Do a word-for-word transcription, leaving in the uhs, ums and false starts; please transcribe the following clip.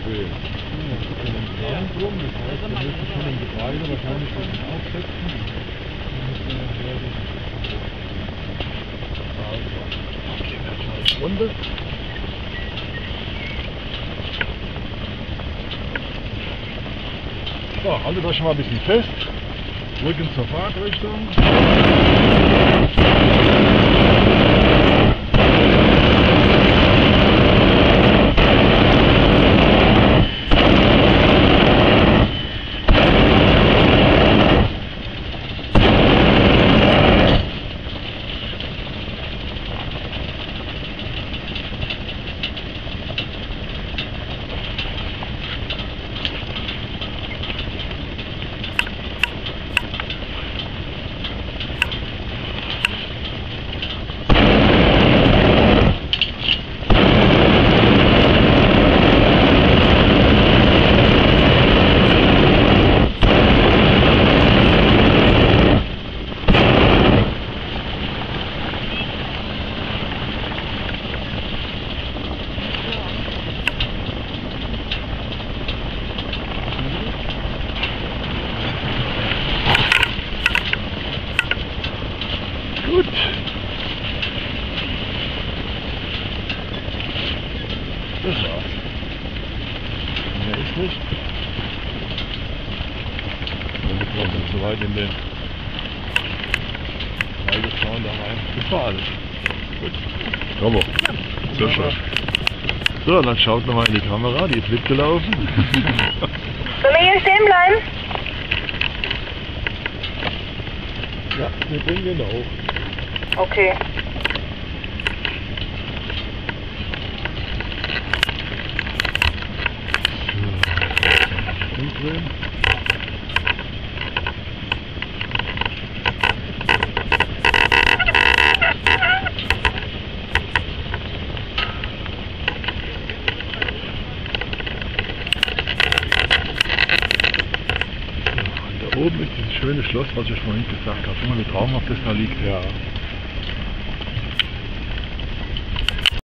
schön. Ja, das ist ja ein Rahmen drum, das heißt, wir müssen schon im Getreide wahrscheinlich ein bisschen aufsetzen. Dann müssen wir nachher die... Okay, wir haben eine Runde. So, haltet euch schon mal ein bisschen fest. Rücken zur Fahrtrichtung. Gut. Das war's. Mehr ist nicht. Dann sind wir dann soweit in den Weidezaun da rein. Das war alles. Gut. Bravo. Sehr schön. So, dann schaut nochmal in die Kamera, die ist mitgelaufen. Sollen wir hier stehen bleiben? Ja, wir bringen den da hoch. Okay. Umdrehen. Da oben ist dieses schöne Schloss, was ich vorhin gesagt habe. Immer wie traumhaft das da liegt. Ja.